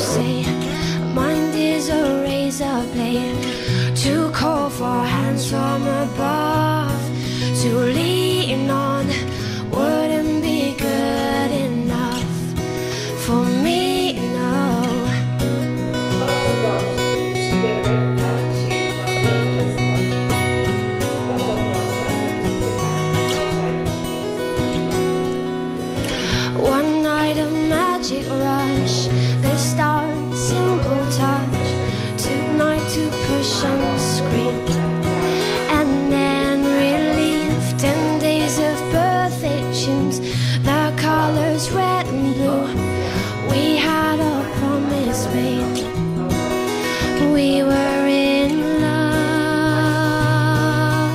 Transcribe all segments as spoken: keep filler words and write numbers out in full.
say. Mind is a razor blade, too cold for hands from above. To lean on wouldn't be good enough for me, no. One night of magic rush, the start, simple touch, tonight to push on the screen, and then relief, ten days of birthday tunes, the colors red and blue. We had a promise made, we were in love.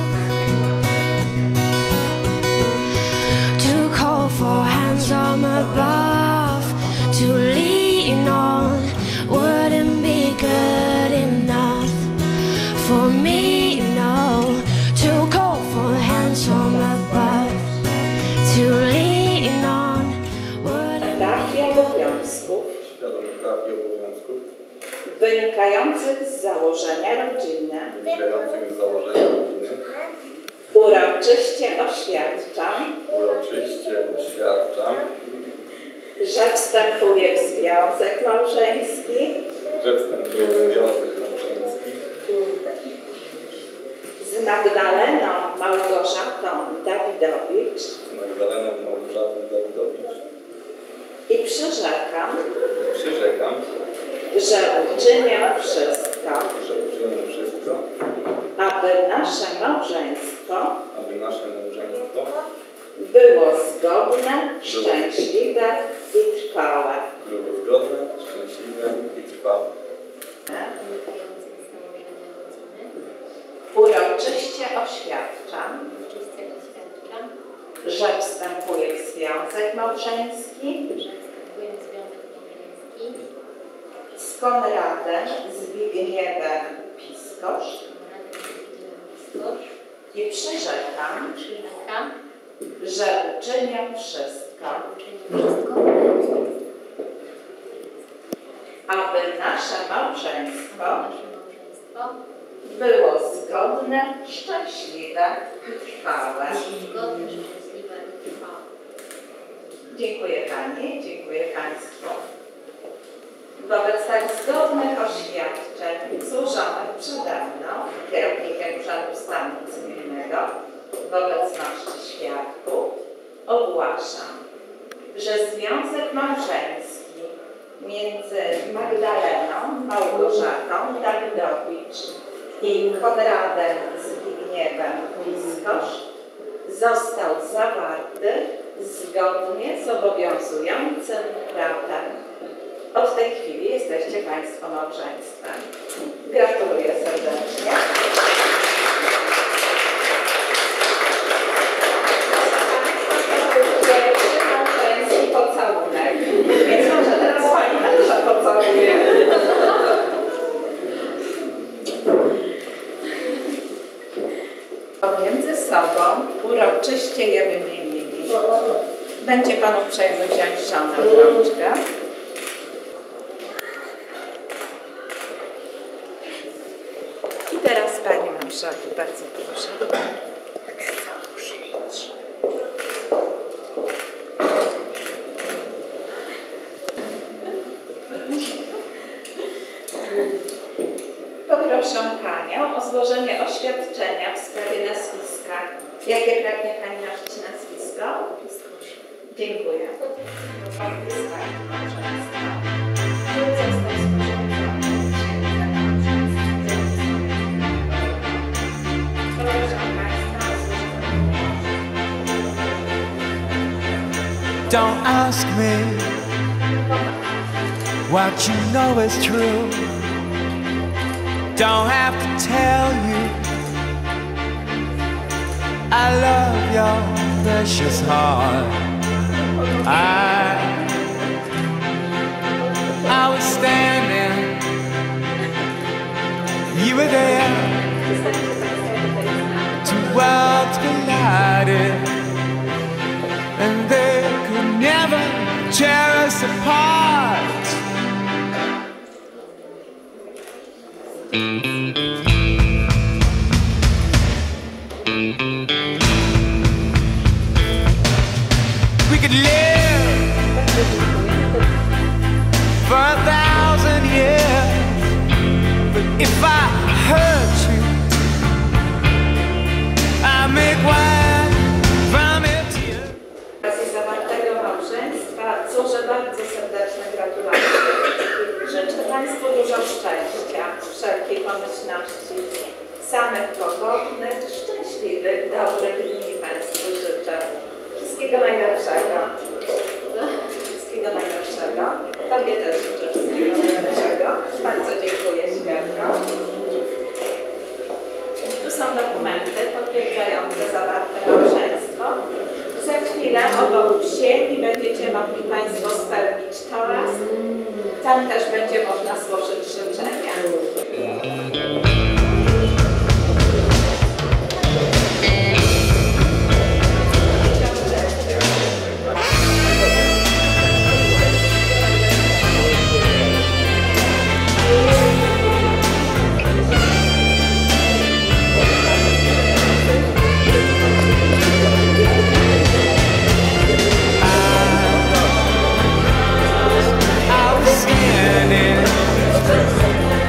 Too cold for hands from above, to lean on wouldn't be good enough for me, no. Too cold for hands from above, to lean on wouldn't praw i obowiązków Świadomych praw i obowiązków wynikających z założenia rodziny wynikających z założenia rodziny uroczyście oświadczam, uroczyście oświadczam, że wstępuję w związek małżeński że wstępuję w związek małżeński z Magdaleną Małgorzatą Dawidowicz z Magdaleną Małgorzatą Dawidowicz i przyrzekam, przyrzekam, że uczynię wszystko, że uczynię wszystko, aby nasze małżeństwo aby nasze małżeństwo było zgodne, szczęśliwe i trwałe. było zgodne, szczęśliwe i trwałe. Uroczyście oświadczam, Uroczyście oświadczam, że wstępuję w związek małżeński że wstępuję w związek małżeński z Konradem Zbigniewem Piskosz i przyrzekam, przyrzekam, że uczynię wszystko, uczynię wszystko, aby nasze małżeństwo nasze małżeństwo było zgodne, szczęśliwe i trwałe. zgodne, szczęśliwe i trwałe. Dziękuję Pani, dziękuję Państwu. Wobec tak zgodnych oświadczeń złożonych przede mną, kierownikiem Urzędu Stanu Cywilnego, w obecności świadków, ogłaszam, że związek małżeński między Magdaleną Małgorzatą Dawidowicz i Konradem Zbigniewem Piskosz został zawarty zgodnie z obowiązującym prawem. Od tej chwili jesteście Państwo małżeństwem. Gratuluję serdecznie. Pierwszy małżeński pocałunek. Więc może teraz Pani także pocałuje. Pomiędzy sobą uroczyście je wymienili. Będzie Pan uprzejmy wziąć żonę w rączkę. I teraz Pani mężowi, bardzo proszę. Poproszę Panią o złożenie oświadczenia w sprawie nazwiska. Jakie pragnie Pani nosić nazwisko? Dziękuję. Don't ask me what you know is true. Don't have to tell you I love your precious heart. I I was standing, you were there. Two worlds collided, and they could never tear us apart. We could live for a thousand years, but if I hurt you, I make wine from it. Z okazji zawartego małżeństwa cóżę bardzo serdeczne gratulacje. Życzę Państwu dużo szczęścia, wszelkiej pomyślności, samych pogodnych, szczęśliwych, dobrych dni Państwu życzę. Wszystkiego najlepszego. Wszystkiego najlepszego. Tobie też życzę wszystkiego najlepszego. Bardzo dziękuję, Świadko. Tu są dokumenty potwierdzające zawarte małżeństwo. Za chwilę obok sieni będziecie mogli Państwo spełnić toras. Tam też będzie można złożyć życzenia. I was standing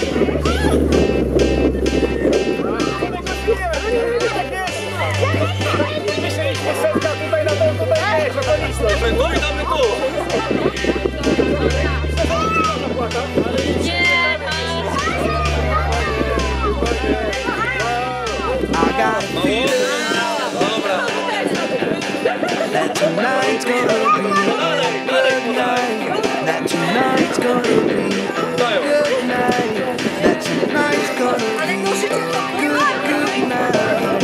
Myśleliśmy setka tutaj na to, tutaj nie, okoliczność. Wędruj damy tu! I got a feeling that tonight's gonna be a good night. That tonight's gonna be a good night. That tonight's gonna be a good, good night.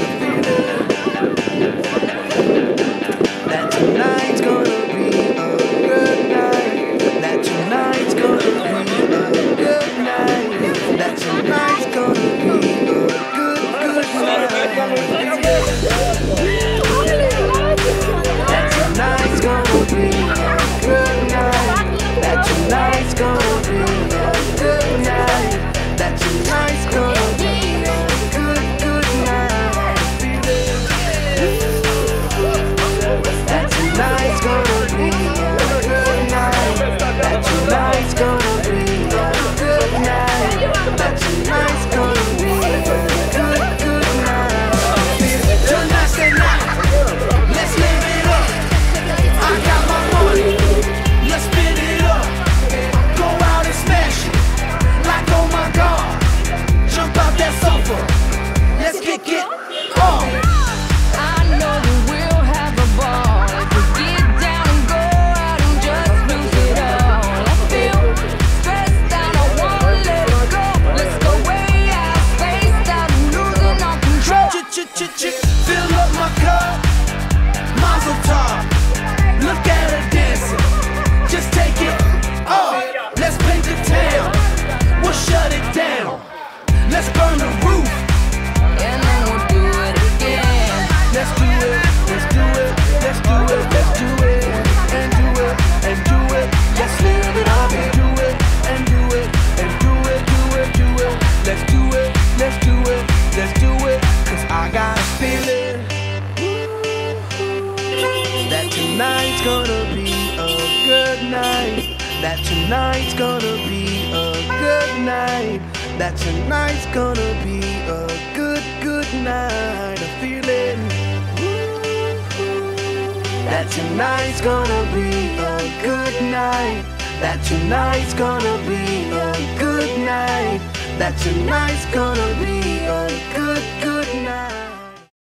That tonight's gonna be a good night. That tonight's gonna be a good night. That tonight's gonna be a good, good night. That tonight's gonna be a good night. That tonight's gonna be a good night. That tonight's gonna be a good, good night. That tonight's gonna be a good night. That tonight's gonna be a good night. That tonight's gonna be a good, good night. Tonight's the night. Let's live it up. I got my money. Let's spin it up. Go out and smash it. Like oh my God. Jump out that sofa. Let's kick it off. I know we'll have a ball if we get down and go out and just lose it all. I feel stressed out, I wanna let it go. Let's go way out, spaced out, losing all control. Ch-ch-ch-ch, fill up my cup. Mazel tov. Look at her dancing. Just take it off. Let's paint the town. We'll shut it down. Let's burn the roof. And then we'll do it again. Let's do it. Let's do it. Let's do it. Let's do it. And do it. And do it. Let's live it up and do it. And do it. And do it. Do it. Do it. Let's do it. Let's do it. Let's do it. Cause I got a feeling that tonight's gonna be a good night. That tonight's gonna be a good night. That tonight's gonna be a good, good night. A feeling that tonight's gonna be a good night. That tonight's gonna be a good night. That tonight's gonna be a